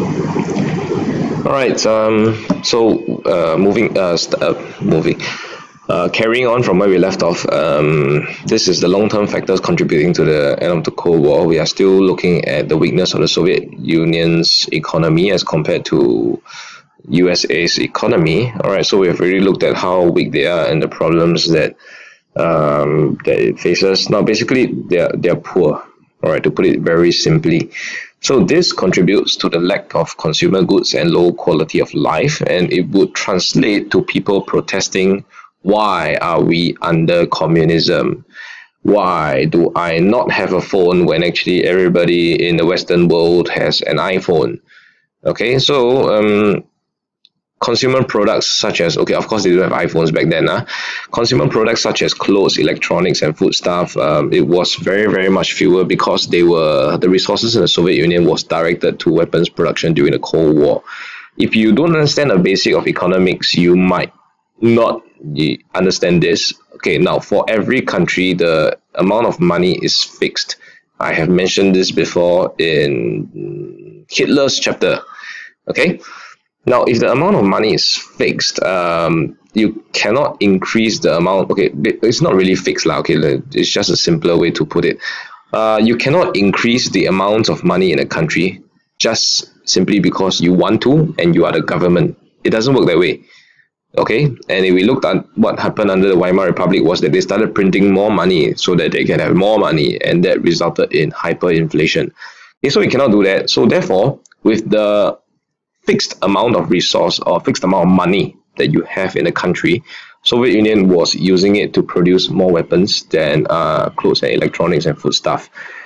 All right. Carrying on from where we left off, this is the long-term factors contributing to the end of the Cold War. We are still looking at the weakness of the Soviet Union's economy as compared to USA's economy. All right, so we have already looked at how weak they are and the problems that it faces. Now, basically, they're poor. All right, to put it very simply. So this contributes to the lack of consumer goods and low quality of life, and it would translate to people protesting, why are we under communism? Why do I not have a phone when actually everybody in the Western world has an iPhone? Okay, so consumer products such as, okay, of course they don't have iPhones back then. Consumer products such as clothes, electronics, and foodstuff, it was very, very much fewer because the resources in the Soviet Union was directed to weapons production during the Cold War. If you don't understand the basic of economics, you might not understand this. Okay, now for every country, the amount of money is fixed. I have mentioned this before in Hitler's chapter. Okay, now if the amount of money is fixed, you cannot increase the amount. Okay, it's not really fixed lah. Okay, it's just a simpler way to put it. You cannot increase the amount of money in a country just simply because you want to and you are the government. It doesn't work that way. Okay, and if we looked at what happened under the Weimar Republic, was that they started printing more money so that they can have more money, and that resulted in hyperinflation. Okay, so we cannot do that. So therefore, with the fixed amount of resource or fixed amount of money that you have in a country, Soviet Union was using it to produce more weapons than clothes and electronics and foodstuff.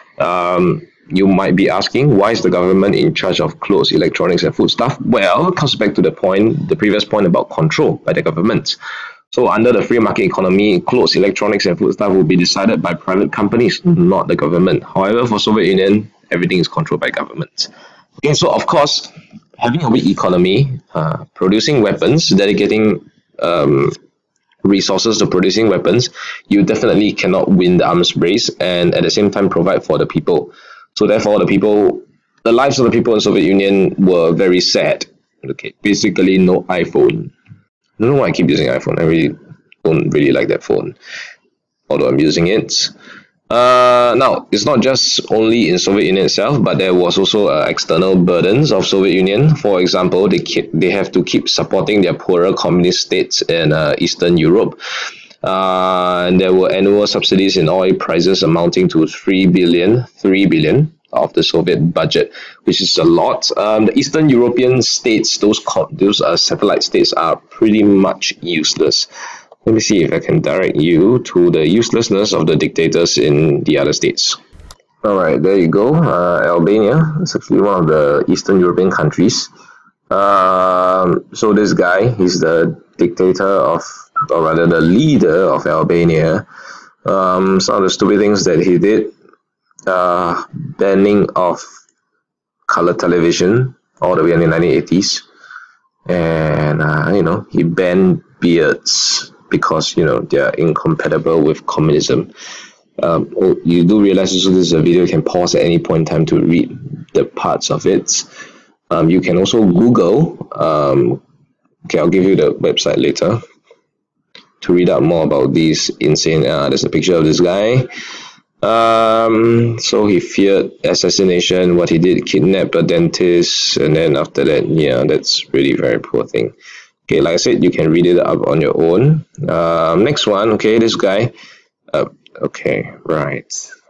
You might be asking, why is the government in charge of clothes, electronics, and foodstuff? Well, it comes back to the previous point about control by the government. So under the free market economy, clothes, electronics, and foodstuff will be decided by private companies, not the government. However, for Soviet Union, everything is controlled by government. Okay, so of course, having a weak economy, producing weapons, dedicating resources to producing weapons, you definitely cannot win the arms race and at the same time provide for the people. So therefore, the lives of the people in Soviet Union were very sad. Okay, basically no iPhone. I don't know why I keep using iPhone. I really don't really like that phone, although I'm using it. Now, it's not just only in Soviet Union itself, but there was also external burdens of Soviet Union. For example, they have to keep supporting their poorer communist states in Eastern Europe. And there were annual subsidies in oil prices amounting to 3 billion of the Soviet budget, which is a lot. The Eastern European states, those satellite states, are pretty much useless. Let me see if I can direct you to the uselessness of the dictators in the other states. All right, there you go. Albania is actually one of the Eastern European countries. So this guy, he's the dictator of, or rather the leader of Albania. Some of the stupid things that he did, banning of color television all the way in the 1980s. And, he banned beards because, they are incompatible with communism. You do realize also this is a video, you can pause at any point in time to read the parts of it. You can also Google, okay, I'll give you the website later to read out more about these insane, there's a picture of this guy. So he feared assassination. What he did, kidnapped a dentist, and then after that, yeah, that's really very poor thing. Okay, like I said, you can read it up on your own. Next one, okay, this guy. Okay, right.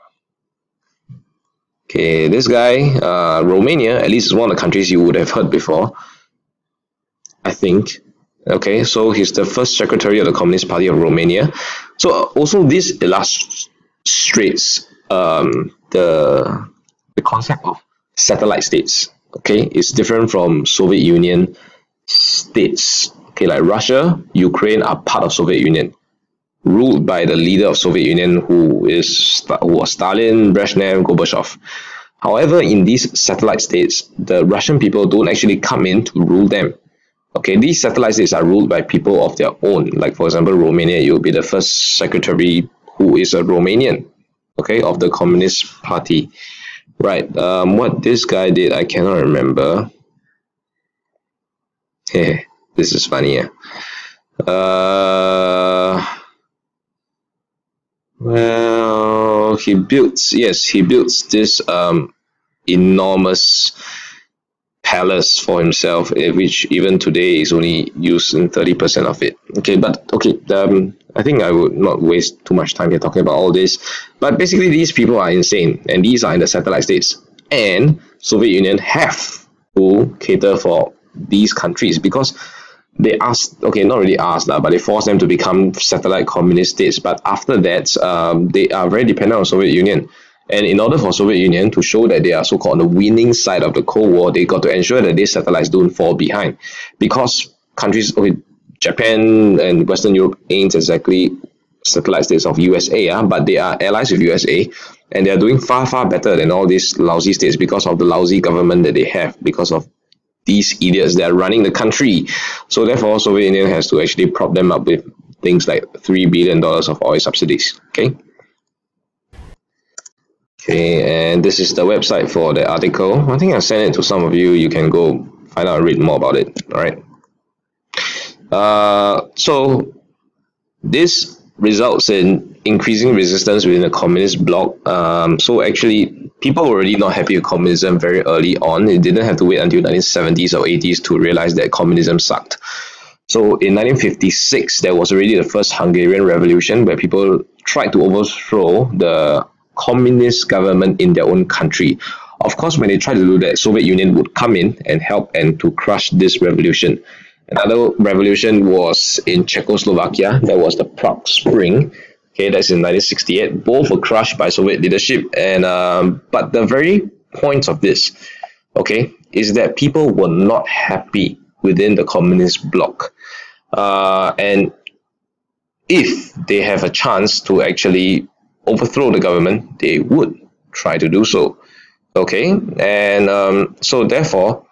Okay, this guy, Romania, at least is one of the countries you would have heard before, I think. Okay, so he's the first secretary of the Communist Party of Romania. So also this illustrates the concept of satellite states. Okay, it's different from Soviet Union states. Okay, like Russia, Ukraine are part of Soviet Union, ruled by the leader of Soviet Union, who was Stalin, Brezhnev, Gorbachev. However, in these satellite states, the Russian people don't actually come in to rule them. Okay, these satellite states are ruled by people of their own. Like, for example, Romania, you'll be the first secretary who is a Romanian, okay, of the Communist Party. Right, what this guy did, I cannot remember. This is funny. Yeah. Well, he builds. Yes, he builds this enormous palace for himself, which even today is only used in 30% of it. Okay, but okay, I think I would not waste too much time here talking about all this. But basically, these people are insane, and these are in the satellite states. And Soviet Union have to cater for these countries because they asked, okay, not really asked, but they forced them to become satellite communist states. But after that, they are very dependent on Soviet Union. And in order for Soviet Union to show that they are so-called on the winning side of the Cold War, they got to ensure that these satellites don't fall behind. Because countries, okay, Japan and Western Europe ain't exactly satellite states of USA, but they are allies with USA, and they are doing far, far better than all these lousy states because of the lousy government that they have, because of these idiots that are running the country. So therefore, Soviet Union has to actually prop them up with things like $3 billion of oil subsidies. Okay. Okay, and this is the website for the article. I think I'll send it to some of you. You can go find out and read more about it. All right. So this results in increasing resistance within the communist bloc. So actually, people were already not happy with communism very early on. It didn't have to wait until 1970s or 80s to realize that communism sucked. So in 1956, there was already the first Hungarian Revolution where people tried to overthrow the communist government in their own country. Of course, when they tried to do that, Soviet Union would come in and help and to crush this revolution. Another revolution was in Czechoslovakia. That was the Prague Spring. Okay, that's in 1968. Both were crushed by Soviet leadership. And but the very point of this, okay, is that people were not happy within the communist bloc. And if they have a chance to actually overthrow the government, they would try to do so. Okay, and so therefore,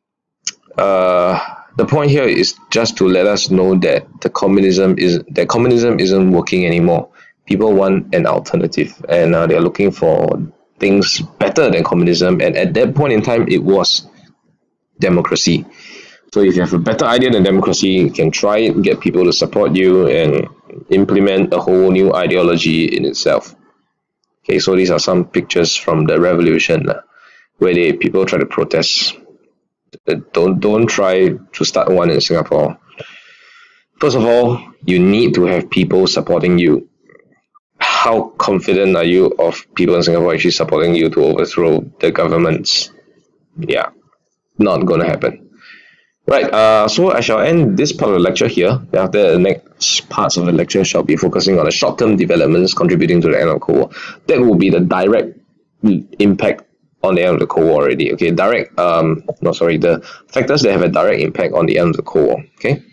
the point here is just to let us know that communism isn't working anymore. People want an alternative, and they're looking for things better than communism. And at that point in time, it was democracy. So if you have a better idea than democracy, you can try it, get people to support you, and implement a whole new ideology in itself. Okay, so these are some pictures from the revolution where people try to protest. Don't try to start one in Singapore. First of all, you need to have people supporting you. How confident are you of people in Singapore actually supporting you to overthrow the governments? Yeah, not gonna happen. Right, so I shall end this part of the lecture here. After the next parts of the lecture shall be focusing on the short-term developments contributing to the end of the Cold War. That will be the direct impact on the end of the Cold War already. Okay, the factors that have a direct impact on the end of the Cold War. Okay.